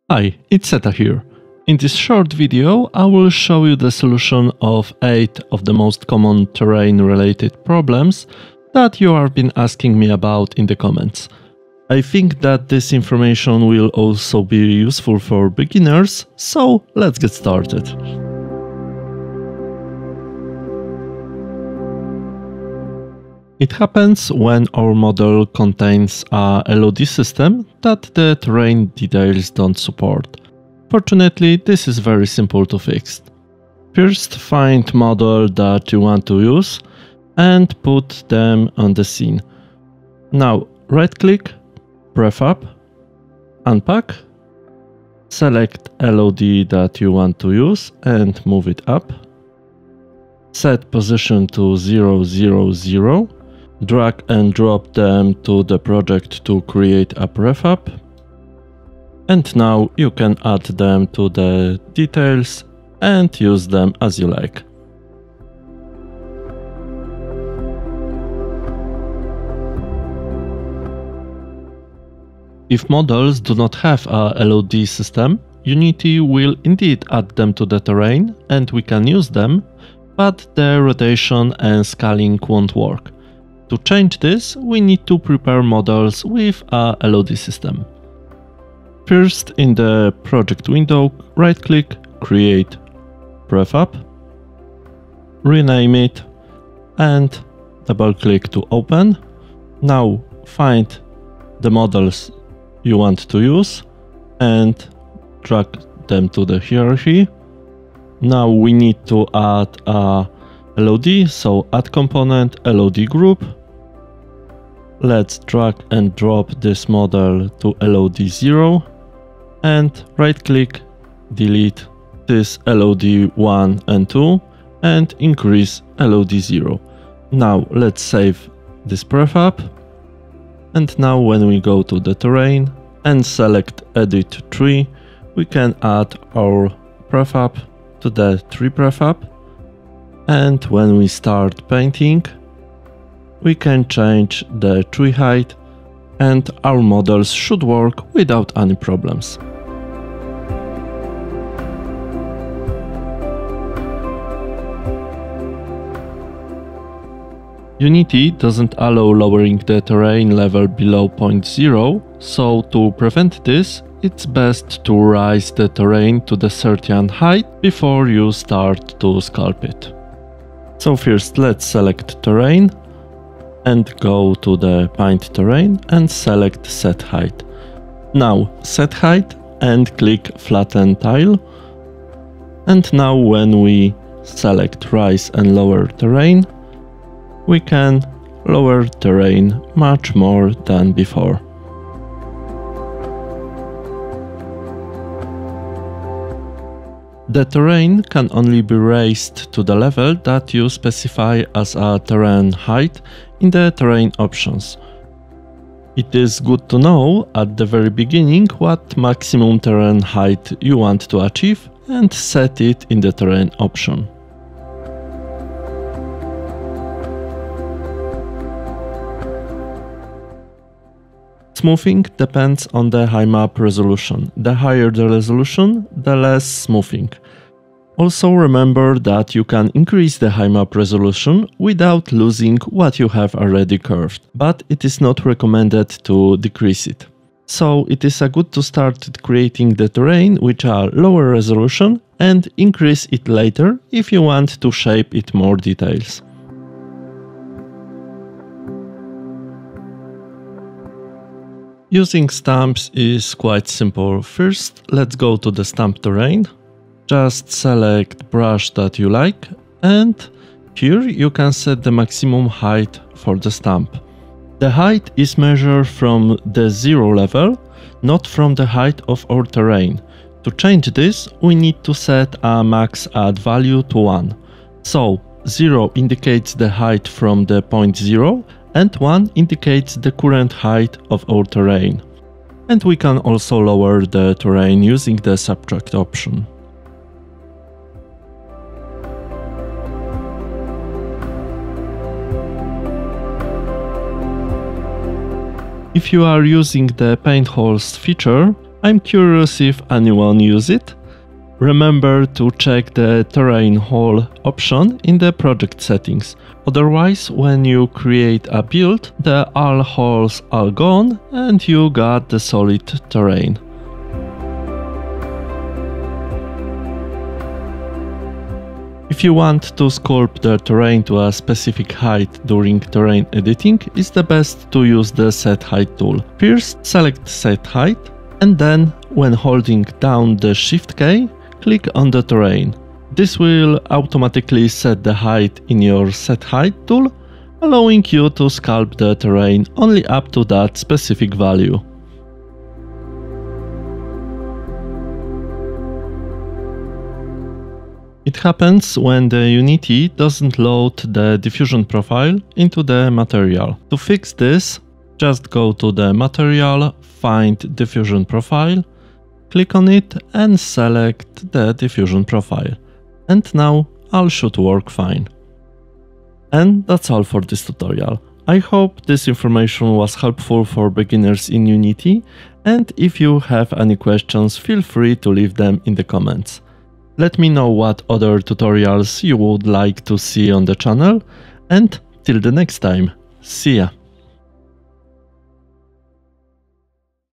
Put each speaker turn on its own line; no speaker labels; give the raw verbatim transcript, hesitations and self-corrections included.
Hi, it's Seta here. In this short video, I will show you the solution of eight of the most common terrain-related problems that you have been asking me about in the comments. I think that this information will also be useful for beginners, so let's get started. It happens when our model contains a L O D system that the terrain details don't support. Fortunately, this is very simple to fix. First, find model that you want to use and put them on the scene. Now, right-click, prefab, unpack, select L O D that you want to use and move it up. Set position to zero, zero, zero. Drag and drop them to the project to create a prefab. And now you can add them to the details and use them as you like. If models do not have a L O D system, Unity will indeed add them to the terrain and we can use them, but the rotation and scaling won't work. To change this, we need to prepare models with a L O D system. First, in the project window, right-click, create prefab, rename it, and double-click to open. Now find the models you want to use and drag them to the hierarchy. Now we need to add a L O D, so add component, L O D group. Let's drag and drop this model to L O D zero and right-click, delete this L O D one and two and increase L O D zero. Now let's save this prefab, and now when we go to the terrain and select edit tree, we can add our prefab to the tree prefab, and when we start painting, we can change the tree height and our models should work without any problems. Unity doesn't allow lowering the terrain level below zero point zero, so to prevent this, it's best to raise the terrain to the certain height before you start to sculpt it. So first let's select terrain and go to the paint terrain and select set height. Now set height and click flatten tile. And now when we select rise and lower terrain, we can lower terrain much more than before. The terrain can only be raised to the level that you specify as a terrain height in the terrain options. It is good to know at the very beginning what maximum terrain height you want to achieve and set it in the terrain option. Smoothing depends on the height map resolution. The higher the resolution, the less smoothing. Also remember that you can increase the height map resolution without losing what you have already curved, but it is not recommended to decrease it. So it is a good to start creating the terrain with a lower resolution and increase it later if you want to shape it more details. Using stamps is quite simple. First, let's go to the stamp terrain. Just select brush that you like, and here you can set the maximum height for the stamp. The height is measured from the zero level, not from the height of our terrain. To change this, we need to set a max add value to one. So zero indicates the height from the point zero, and one indicates the current height of our terrain. And we can also lower the terrain using the subtract option. If you are using the paint holes feature, I'm curious if anyone uses it. Remember to check the terrain hole option in the project settings. Otherwise, when you create a build, the all holes are gone and you got the solid terrain. If you want to sculpt the terrain to a specific height during terrain editing, it's the best to use the Set Height tool. First, select Set Height, and then, when holding down the Shift key, click on the terrain. This will automatically set the height in your Set Height tool, allowing you to sculpt the terrain only up to that specific value. It happens when the Unity doesn't load the diffusion profile into the material. To fix this, just go to the material, find diffusion profile, click on it and select the diffusion profile. And now all should work fine. And that's all for this tutorial. I hope this information was helpful for beginners in Unity, and if you have any questions, feel free to leave them in the comments. Let me know what other tutorials you would like to see on the channel, and till the next time, see ya!